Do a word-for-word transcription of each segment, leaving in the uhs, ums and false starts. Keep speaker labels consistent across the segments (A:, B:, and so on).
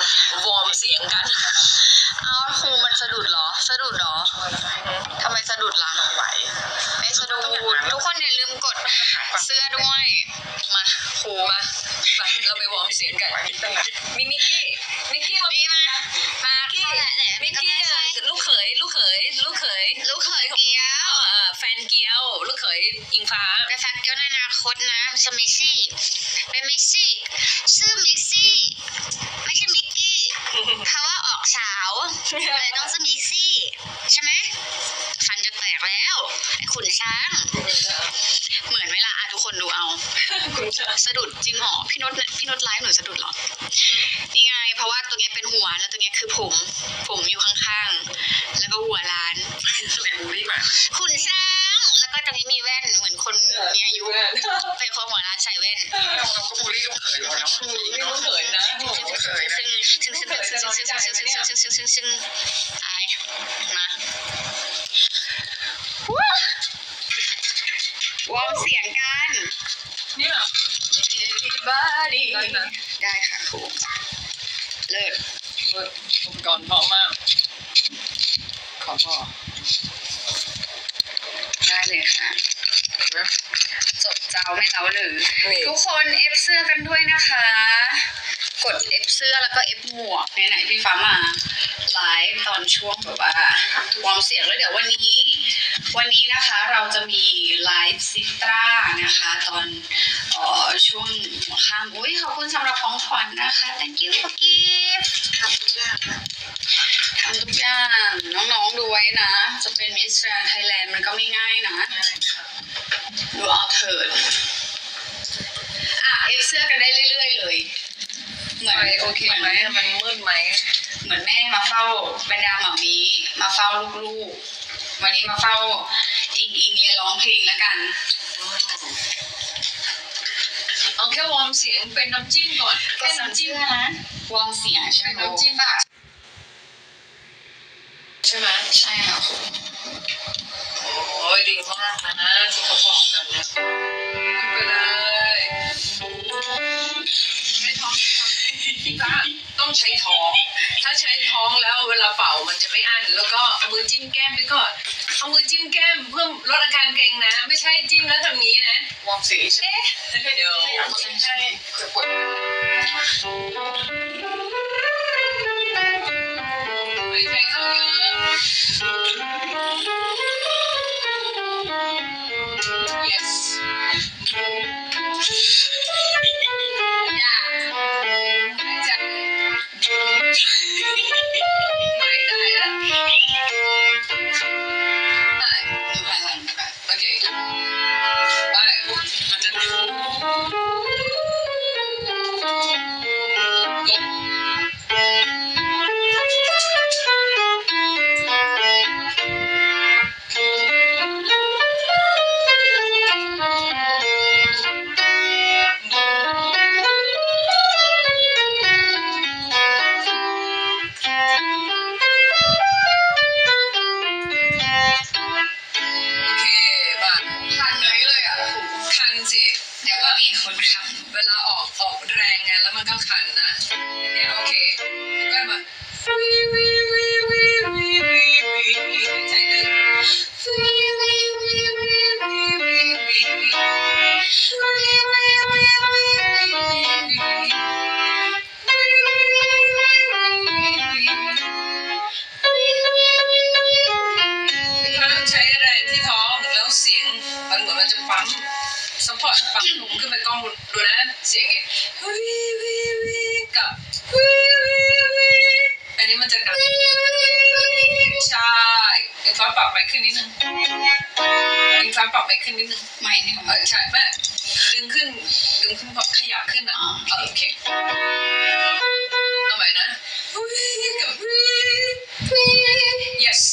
A: วอร์มเสียงกันเอาครูมันสะดุดเหรอสะดุดเหรอทำไมสะดุดล่ะไม่สะดุดทุกคนอย่าลืมกดเสื้อด้วยมาครูมาเราไปวอร์มเสียงกันมีมิกกี้มิกกี้มาพี่มามาพี่มิกกี้ลูกเขยลูกเขยลูกเขยลูกเขยเกียวแฟนเกียวลูกเขยอิงฟ้าแต่แฟนเกียวในอนาคตนะชื่อมิกซี่เป็นมิกซี่ชื่อมิกซี่ไม่ใช่มิกกี้เพราะว่าออกสาวเลยต้องชื่อมิกซี่ใช่ไหมฟันจะแตกแล้วไอ้ขุนช้างเหมือนเวลาทุกคนดูเอาสะดุดจริงหรอพี่นุชพี่นุชไลฟ์หนูสะดุดหรอนี่ไงเพราะว่าตัวนี้เป็นหัวแล้วตัวนี้คือผมผมอยู่ข้างๆแล้วก็หัวล้านขุนช้างแล้วก็ตรงนี้มีแว่นเหมือนคนมีอายุเป็นคนหัวล้านใส่แว่นเราก็บูลลี่ลูกเขยเรานะบูลลี่ลูกเขยนะซึ่งซึ่งซึ่งซึ่งซึ่งซึ่งซึ่งซึ่งซึ่งซึ่งซึ่งซึ่งไอมาวอร์มเสียงกันเนี่ย everybody ได้ค่ะครูเลิศเลิศอุปกรณ์พร้อมมากขอพ่อได้เลยค่ะจบเจ้าไม่เจ้าหรือทุกคนเอฟเสื้อกันด้วยนะคะกดเอฟเสื้อแล้วก็เอฟหมวกไหนๆพี่ฟ้ามาไลฟ์ตอนช่วงแบบว่าวอร์มเสียงแล้วเดี๋ยววันนี้วันนี้นะคะเราจะมีไลฟ์ซิตรานะคะตอนเอ่อช่วงหัวค่ำอุ้ยขอบคุณสำหรับของขวัญนะคะ thank you for gift ทำทุกอย่างทำทุกอย่างน้องๆดูไว้นะจะเป็นมิสแกรนด์ไทยแลนด์มันก็ไม่ง่ายนะดูเอาเถิดอ่ะเอฟเสื้อกันได้เรื่อยๆเลยเหมือนโอเคไหมมันมืดไหมเหมือนแม่มาเฝ้าบรรดาหมามีมาเฝ้าลูกๆวันนี้มาเฝ้าอิงอิงเรียนร้องเพลงแล้วกันเอาแค่วอร์มเสียงเป็นน้ำจิ้มก่อนแค่น้ำจิ้มนะวอร์มเสียงใช่ไหมน้ำจิ้มปะใช่ไหมใช่ค่ะโอ้ยดีมากนะที่เขาบอกกันนะไปเลยไม่ท้องต้องใช้ท้องถ้าใช้ท้องแล้วเวลาเป่ามันจะไม่อั้นแล้วก็เอามือจิ้มแก้มไปก่อนเอามือจิ้มแก้มเพื่อลดอาการเกร็งนะไม่ใช่จิ้มแล้วทำงี้นะวอร์มสีใช่ไหมเดี๋ยวใช่ใช่เคยปวดไม่ใช่เขาเยอะ yes อย่าไม่ใช่ไม่ได้ละไม่ดูพลังแบบโอเคไปมันจะดูเวลาออกออกแรงไงแล้วมันก็คันนะอย่างเงี้ยโอเคก็มาใจนึงถ้าใช้แรงที่ท้องแล้วเสียงมันเหมือนมันจะปั๊มซัพพอร์ตปั๊มลงขึ้นไปกล้องดูนะเสียงไงกับอันนี้มันจะดังใช่ดึงฟ้าปรับไปขึ้นนิดนึงดึงฟ้าปรับไปขึ้นนิดนึงไม่เนี่ยเออใช่แม่ดึงขึ้นดึงขึ้นพอขยับขึ้นอ่ะโอเคเอาใหม่นะกับ yes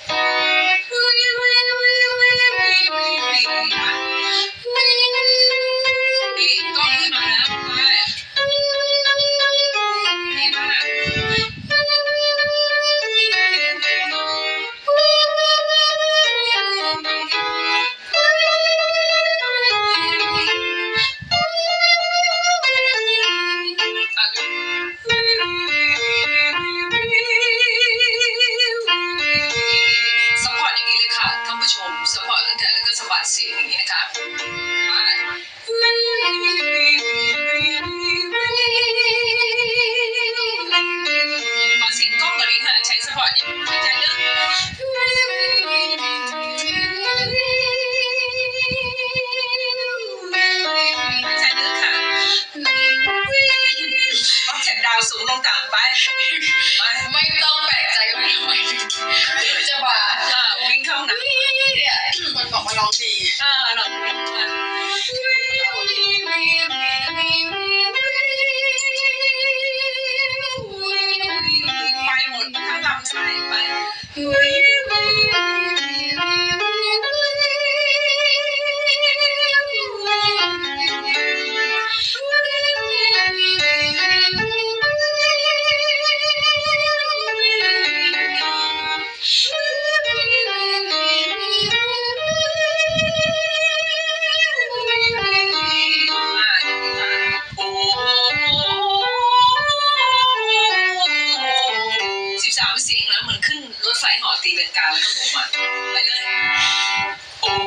A: ต้องขึ้นมาแล้วไปดีมากอ่ะดู
B: อร์ตหายใจลึกหายใจลึกค่ะต้องเช็คดาวสูงลงต่ำไปไป
A: ไม่ต้องแปลกใจว่าทำไมจะบาด
B: วิ่งเข้าหนัก
A: เนี่ยมันบอกว่าร้องดี
B: อ่าหนักไปหมดทั้งลำไส้ไปไฟหอตีเป็นกาแล้วก็หมุนมาไปเลยโอ้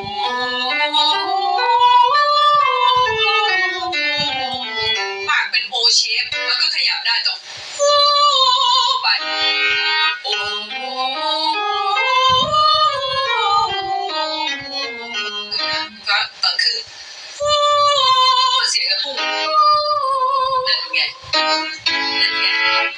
B: ปากเป็นโอเชฟแล้วก็ขยับได้ตรงไปโอ้ก็ตอนขึ้นเสียงกระพุ่งนั่นไงนั่นไง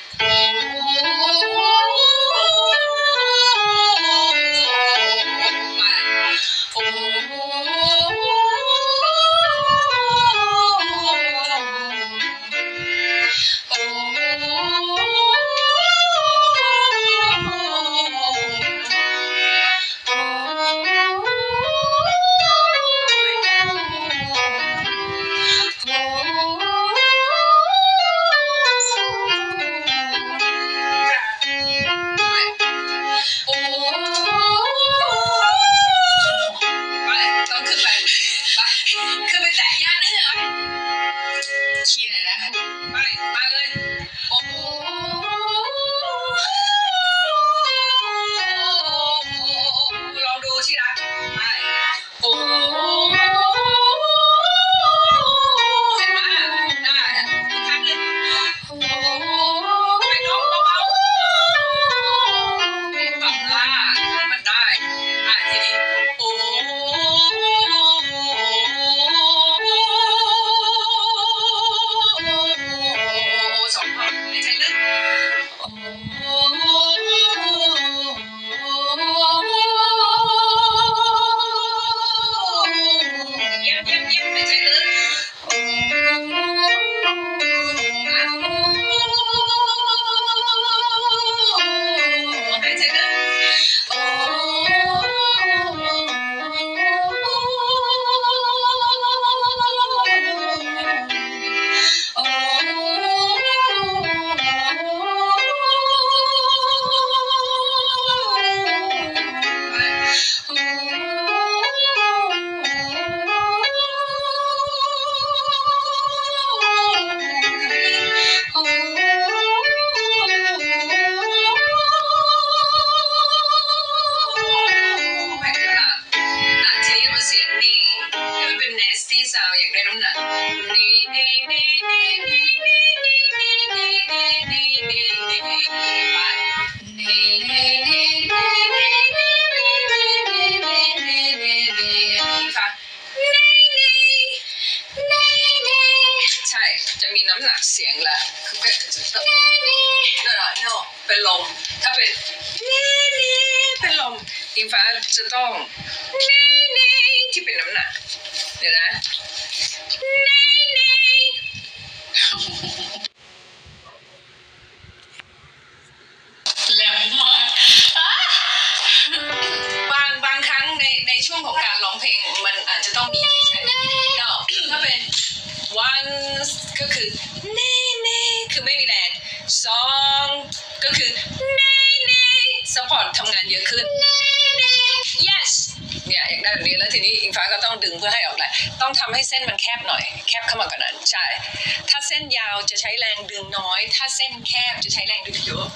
B: เสียงแหละคือก็จะต้องนั่นแหละโน่เป็นลมถ้าเป็นนี่นี่เป็นลมอิงฟ้าจะต้องนี่นี่ที่เป็นน้ำหนักเดี๋ยวนะนี่นี่แหลมมากบางบางครั้งในในช่วงของการร้องเพลงมันอาจจะต้องมีที่ใช้ก็ถ้าเป็น one ก็คือเน่เน่คือไม่มีแรงสองก็คือเน่เน่ซัพพอร์ตทำงานเยอะขึ้น yes เนี่ยอยากได้แบบนี้แล้วทีนี้อิงฟ้าก็ต้องดึงเพื่อให้ออกแรงต้องทำให้เส้นมันแคบหน่อยแคบเข้ามากว่านั้นใช่ถ้าเส้นยาวจะใช้แรงดึงน้อยถ้าเส้นแคบจะใช้แรงดึงเยอะ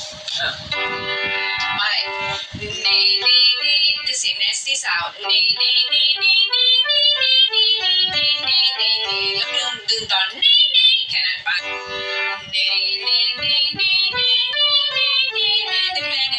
B: ไม่เน่เน่เน่จะเสียง nasty sound เน่เน่เน่เน่เน่เน่เน่เน่เน่เน่เน่เน่แล้วดึงดึงตอนเน่เน่แค่นั้นปะเน่เน่เน่เน่เน่เน่เน่เน่เน่ดึงแรง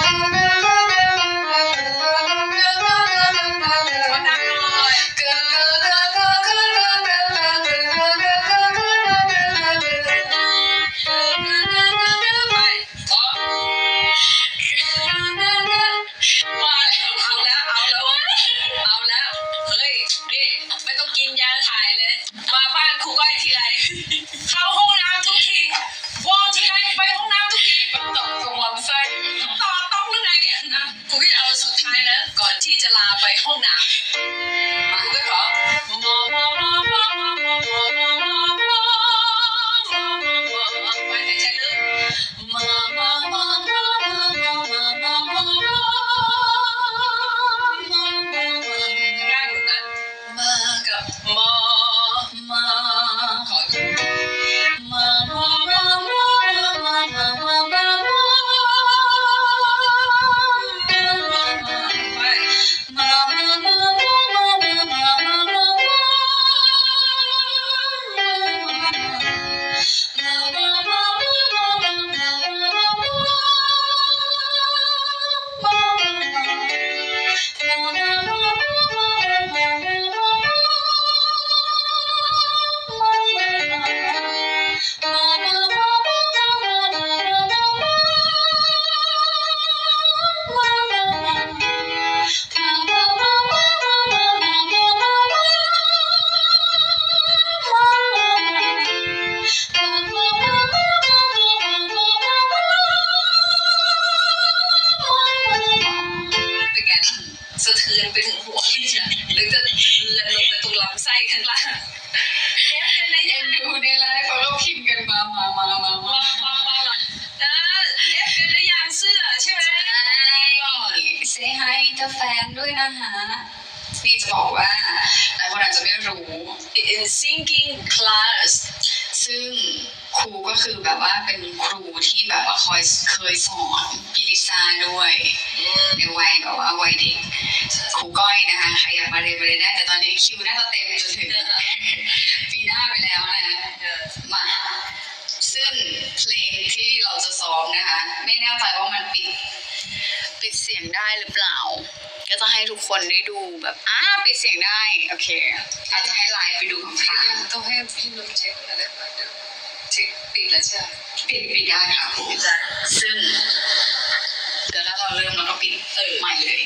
B: มาด้วยเหรอมามามามามามามามามาไปหายใจลึกมามามามามามามามามาร่างอยู่นั้นมากับมามาขออีกมามามามามามามามาสะเทือนไปถึงหัวเลยจ้ะหรือจะเทือนลงไปตรงลำไส้ข้างล่างเอฟกันนะยังดูในไลฟ์เขาก็พิมพ์กันมามามามามามามาเออเอฟกันนะยังเสื้อใช่ไหม
C: เซฮายเจ้าแฟนด้วยนะคะนี่จะบอกว่าหลายคนอาจจะไม่รู้
B: in singing class
C: ซึ่งครูก็คือแบบว่าเป็นครูที่แบบว่าคอยเคยสอนปิริซาด้วยในวัยแบบว่าวัยเด็กครูก้อยนะคะใครอยากมาเรียนมาเรียนได้แต่ตอนนี้คิวน่าจะเต็มจนถึงปีหน้าไปแล้วนะมาซึ่งเพลงที่เราจะซ้อมนะคะไม่แน่ใจว่ามันปิด
A: ปิดเสียงได้หรือเปล่าก็จะให้ทุกคนได้ดูแบบอ้าปิดเสียงได้โอเค
C: อาจจะให้ไลฟ์ไปดูค่ะ
B: ต้องให้พี่นุ่มเช็คอะไรมาเดี๋ยวเช็คปิดแล้วใช่ไหม
C: ปิดปิดได้ค่ะปิดได้ซึ่งเดี๋ยวถ้าเราเริ่มเราก็ปิดเออใหม่เลย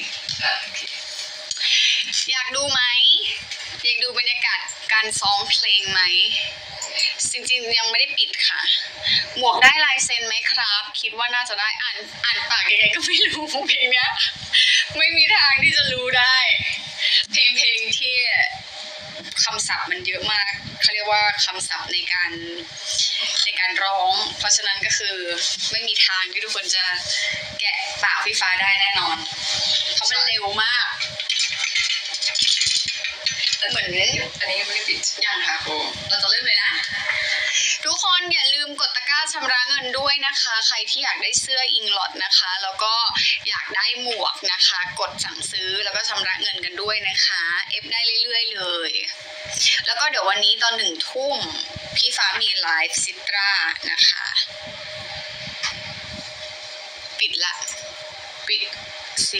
A: อยากดูไหมอยากดูบรรยากาศการซ้อมเพลงไหมจริงๆยังไม่ได้ปิดค่ะหมวกได้ลายเซ็นไหมครับคิดว่าน่าจะได้อ่านอ่านปากยังไงก็ไม่รู้เพลงเนี้ยไม่มีทางที่จะรู้ได้เพลงเพลงที่คำศัพท์มันเยอะมากเขาเรียกว่าคำศัพท์ในการในการร้องเพราะฉะนั้นก็คือไม่มีทางที่ทุกคนจะแกะปากพี่ฟ้าได้แน่นอนเพราะมันเร็วมากเหมือน
B: อันนี้ยังไม่ได้ปิด
A: ยังค่ะครูเราจะเริ่มเลยนะทุกคนอย่าลืมกดตะกร้าชำระเงินด้วยนะคะใครที่อยากได้เสื้ออิงลอตนะคะแล้วก็อยากได้หมวกนะคะกดสั่งซื้อแล้วก็ชำระเงินกันด้วยนะคะเอฟได้เรื่อยๆเลยแล้วก็เดี๋ยววันนี้ตอนหนึ่งทุ่มพี่ฟ้ามีไลฟ์ซิตรานะคะปิดละปิดซิ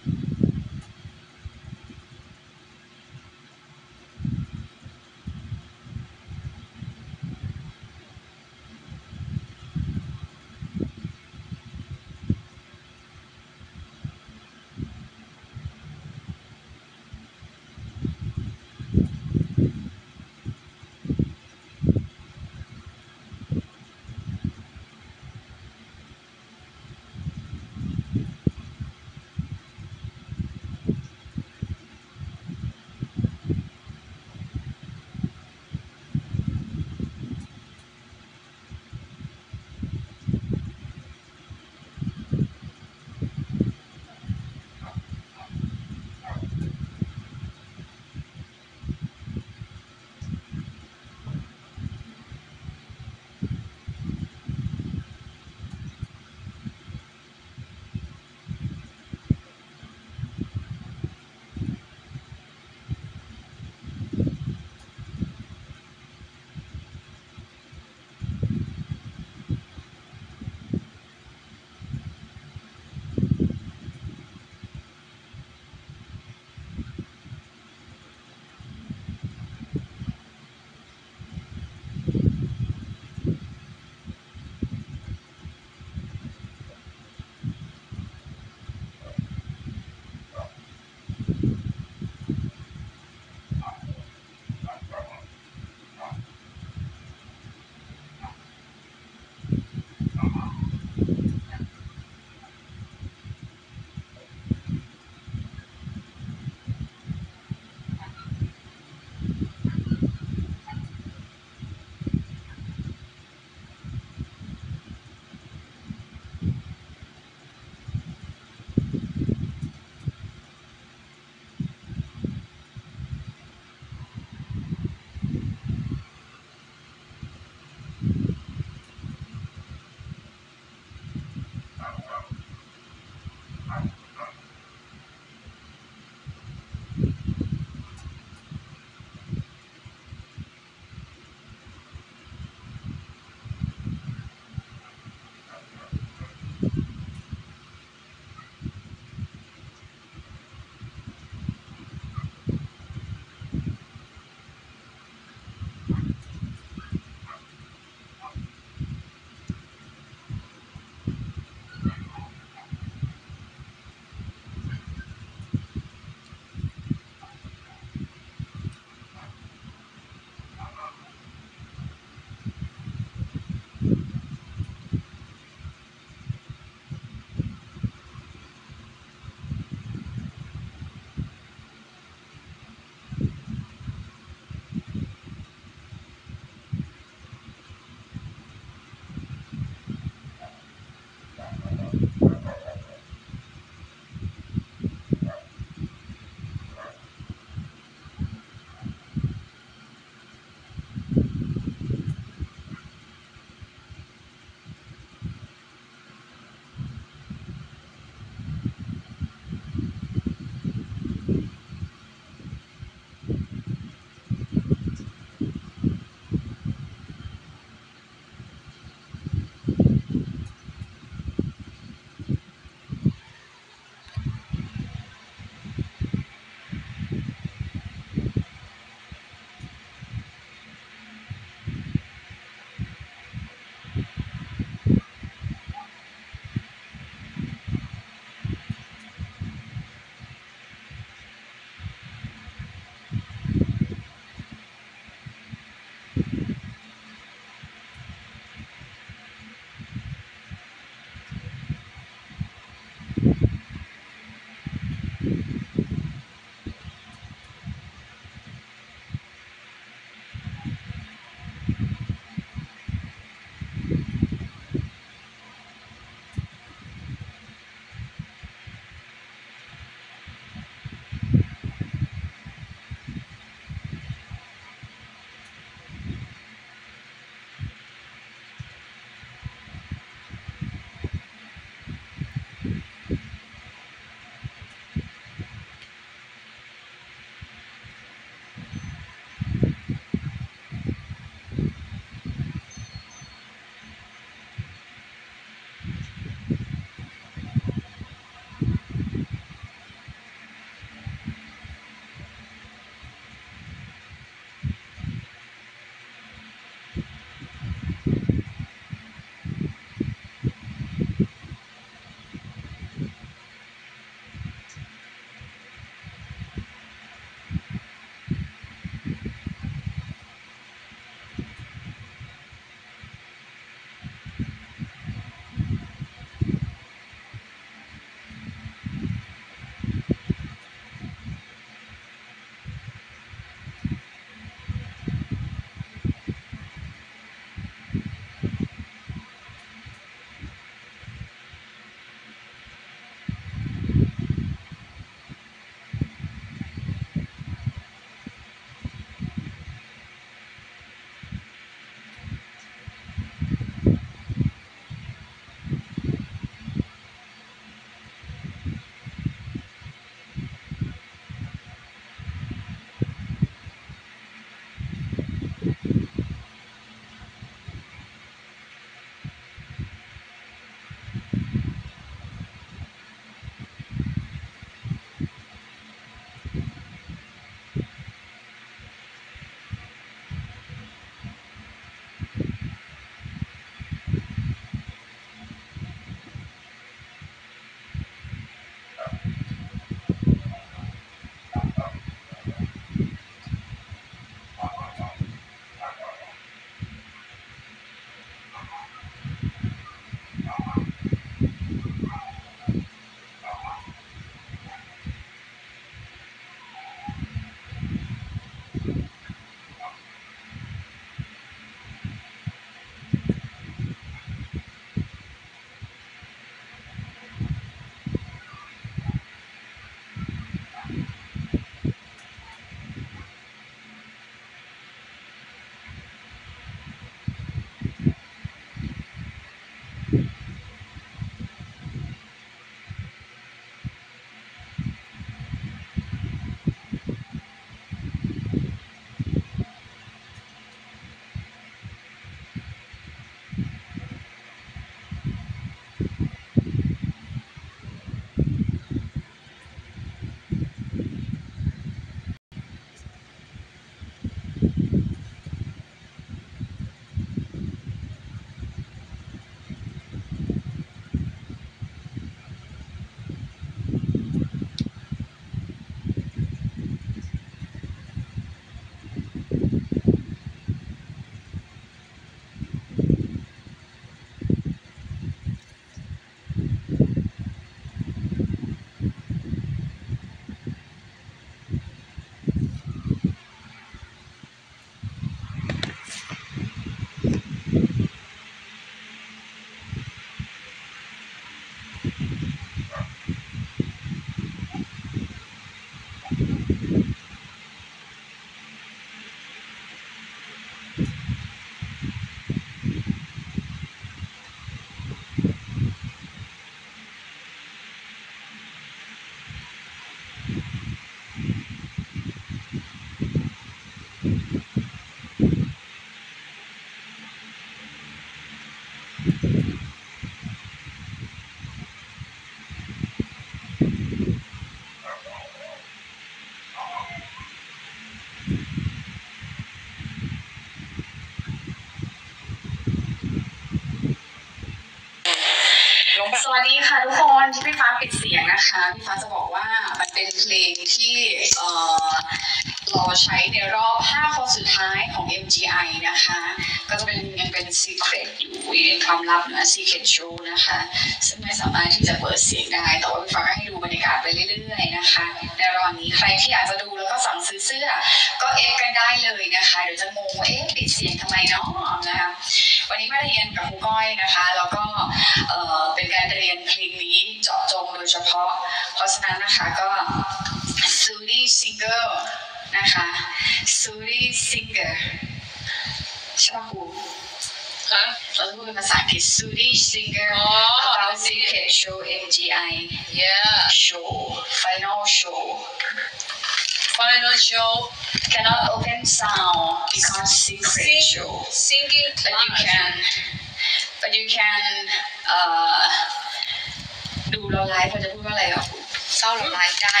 C: สียงนะคะพี่ฟ้าจะบอกว่ามันเป็นเพลงที่เอ่อรอใช้ในรอบห้าคนสุดท้ายของ เอ็ม จี ไอ นะคะก็จะเป็นยังเป็น secret อยู่เป็นความลับนะ secret show นะคะซึ่งไม่สามารถที่จะเปิดเสียงได้แต่ว่าพี่ฟ้าให้ดูบรรยากาศไปเรื่อยๆนะคะในระหว่างนี้ใครที่อยากจะดูแล้วก็สั่งซื้อเสื้อก็เอฟกันได้เลยนะคะเดี๋ยวจะงงว่าเอ๊ะปิดเสียงทำไมเนาะนะคะวันนี้มาเรียนกับครูก้อยนะคะแล้วก็เอ่อเป็นการเรียนเพลงนี้เจาะจงโดยเฉพาะเพราะฉะนั้นนะคะก็ Suri Singer นะคะ Suri Singer ใช่ป่ะครู
B: ฮะ
C: เราพูดเป็นภาษาอังกฤษ Suri Singer
B: อ๋อ
C: about Secret Show เอ็ม จี ไอ
B: yeah
C: Show Final Show
B: final show
C: cannot open sound because secret
B: Sing,
C: show
B: singing
C: but you
B: class
C: can but you can เอ่อดูเราไลฟ์เราจะพูดว่าอะไรอ่ะเศร้าเราไลฟ์ได้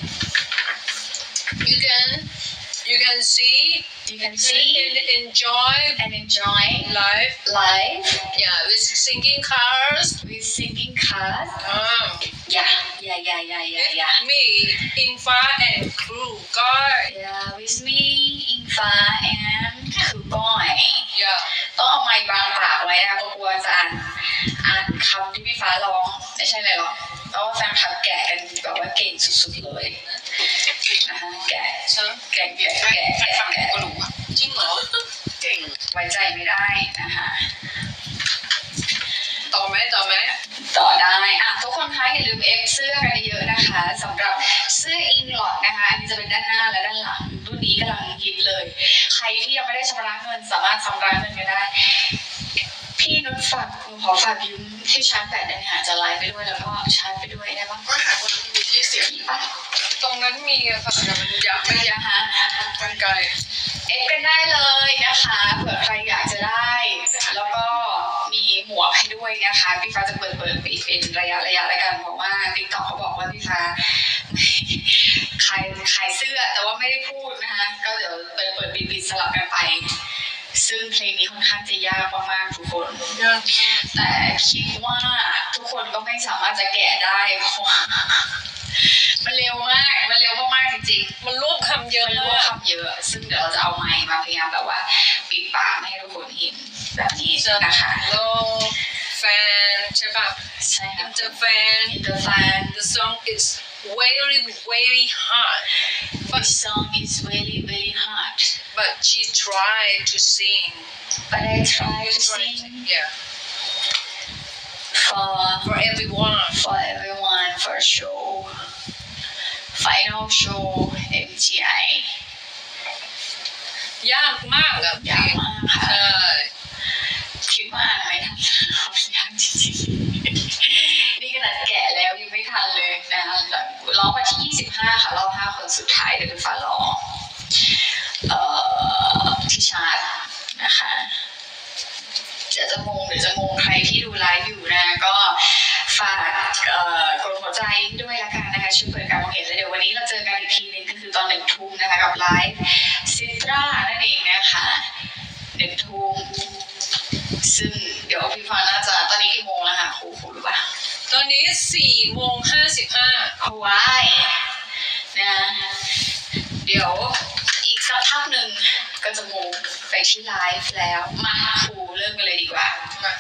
B: you can you can see
C: you can see
B: and enjoy
C: and enjoy
B: live
C: live
B: yeah with singing cars
C: with singing cars
B: um,
C: yeah yeah yeah yeah yeah yeah
B: me Infa and crew ก็
C: yeah with me Infa and คือก้อย
B: yeah
C: ต้องเอาไมค์บางปากไว้นะเพราะกลัวจะอ่านอ่านคำที่พี่ฟ้าร้องไม่ใช่เลยหรอกเพราะว่าแฟนคลับแกะกันแบบว่าเก่งสุดๆเลยนะคะแกะ
B: ใช่
C: แกะแกะแกะแกะแกะ
B: ก็รู้อ่ะจริงเหรอเก่ง
C: ไว้ใจไม่ได้นะคะ
B: ต่อไหมต่อไหม
C: ต่อได้อ่ะทุกคนคะอย่าลืมเอฟเสื้อกันเยอะๆนะคะสำหรับเสื้ออิงลอดนะคะอันนี้จะเป็นด้านหน้าและด้านหลังรุ่นนี้กำลังฮิตเลย ใครที่ยังไม่ได้ชำระเงินสามารถชำระเงินกันได้พี่นุชฝากหนูขอฝากยืมที่ชาร์จแบตได้ไหมคะจะไลฟ์ไปด้วยแล้วก็ชาร์จไปด้วยได้ปะ
B: ก็หาคนมีที่เสียบ
C: มีปะ
B: ตรงนั้นมีอะค่ะแต่มันยาก
C: ไม่ยังฮะ
B: กันไกล
C: เอฟกันได้เลยนะคะเผื่อใครอยากจะได้ แล้วก็มีหมวกให้ด้วยนะคะพี่ฟ้าจะเปิดเปิดปิดเป็นระยะระยะละกันเพราะว่าติ๊กต็อกเขาบอกว่าพี่ฟ้าขายขายเสื้อแต่ว่าไม่ได้พูดนะคะก็เดี๋ยวเปิดเปิดปิดปิดสลับกันไปซึ่งเพลงนี้ค่อนข้างจะยากมากๆทุกคนแต่คิดว่าทุกคนก็ไม่สามารถจะแกะได้เพราะว่ามันเร็วมากมันเร็วมากๆจริงๆ
B: มันรวบคำเยอะ
C: มันรวบคำเยอะซึ่งเดี๋ยวเราจะเอาไมค์มาพยายามแบบว่าปิดปากไม่ให้ทุกคนเห็นแบบนี้นะคะ
B: โลแฟนใช่ป่ะ
C: ใช่ค่ะ
B: Inter fan
C: The fan
B: the song is very very hard
C: This song is really really hard
B: but she tried to sing
C: but I try to
B: Tried
C: sing
B: to- yeah
C: for
B: for everyone
C: for everyone for show final show เอ็ม จี ไอ
B: ยากมากอะ
C: ยากมากค่ะ
B: ใช่
C: คิดว่าอ่านไม่ทันยากจริงๆนี่ขนาดแกะแล้วยังไม่ทันเลยนะคะร้องวันที่ยี่สิบห้าค่ะรอบห้าคนสุดท้ายเดี๋ยวเป็นฟ้าร้องเอ่อที่ชาร์ตนะคะเดี๋ยวจะงงเดี๋ยวจะงงใครที่ดูไลฟ์อยู่นะก็ฝากเอ่อกดหัวใจด้วยละกันนะคะช่วยเปิดการมองเห็นแล้วเดี๋ยววันนี้เราเจอกันอีกทีนึงก็คือตอนหนึ่งทุ่มนะคะกับไลฟ์ซิตรานั่นเองนะคะหนึ่งทุ่มซึ่งเดี๋ยวพี่ฟ้าน่าจะตอนนี้กี่โมงแล้วคะครูครูรู้ป่ะ
B: ตอนนี้สี่โมงห้าสิบห้า
C: ฮาวายนะเดี๋ยวอีกสักพักหนึ่งก็จะมูฟไปที่ไลฟ์แล้วมาครูเริ่มกันเลยดีกว่า
B: มา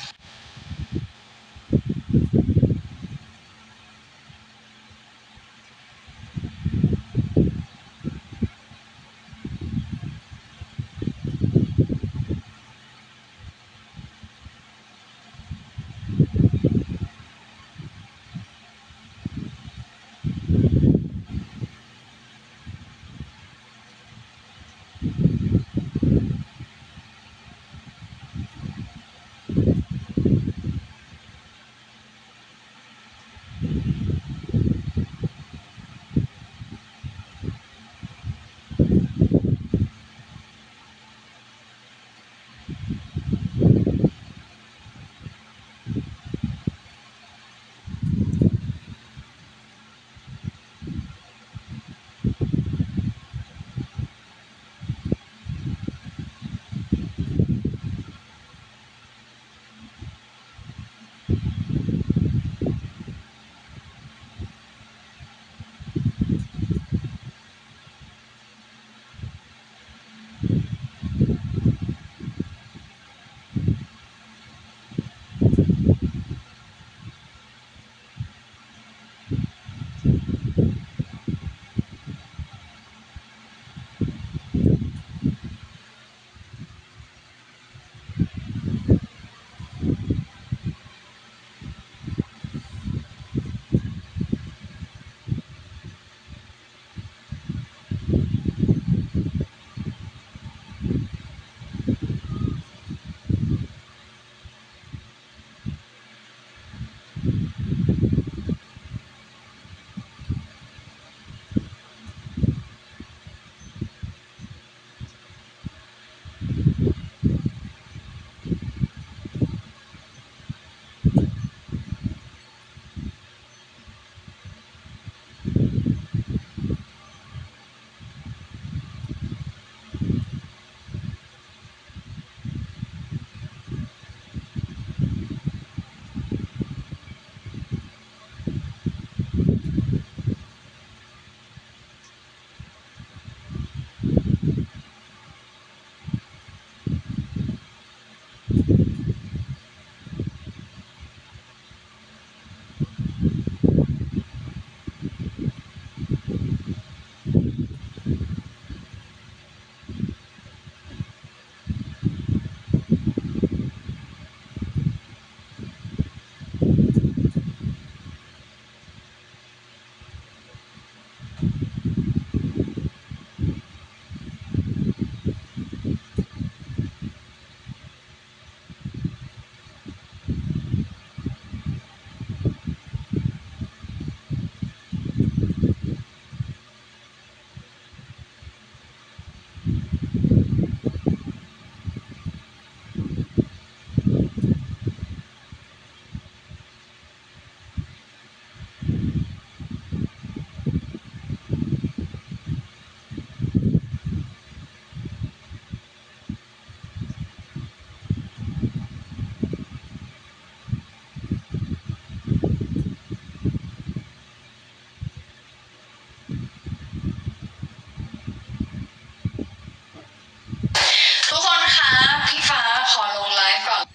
A: ทุกคนคะพี่ฟ้าขอลงไลฟ์ก่อน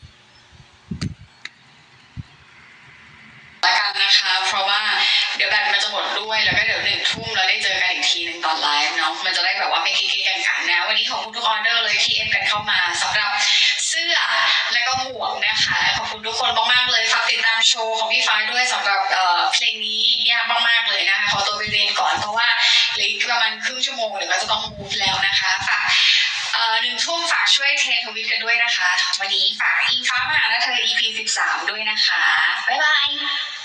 A: ละกันนะคะ เพราะว่าเดี๋ยวแบตมันจะหมดด้วยแล้วก็เดี๋ยวหนึ่งทุ่มเราได้เจอกันอีกทีหนึ่งตอนไลฟ์เนาะมันจะได้แบบว่าไม่คิดๆกันกันนะวันนี้ขอบคุณทุกออเดอร์เลยที่เอฟกันเข้ามาสำหรับเสื้อและก็หมวกนะคะขอบคุณทุกคนมากๆเลยฝากติดตามโชว์ของพี่ฟ้าด้วยสำหรับเอ่อเพลงนี้ยากมากๆเลยนะคะขอตัวไปเรียนก่อนเพราะว่าเหลืออีกประมาณครึ่งชั่วโมงเดี๋ยวก็จะต้องมูฟแล้วนะคะฝากเอ่อหนึ่งทุ่มฝากช่วยเทรนทวิตกันด้วยนะคะวันนี้ฝากอิงฟ้ามหาและเธอ อี พี สิบสามด้วยนะคะบ๊ายบาย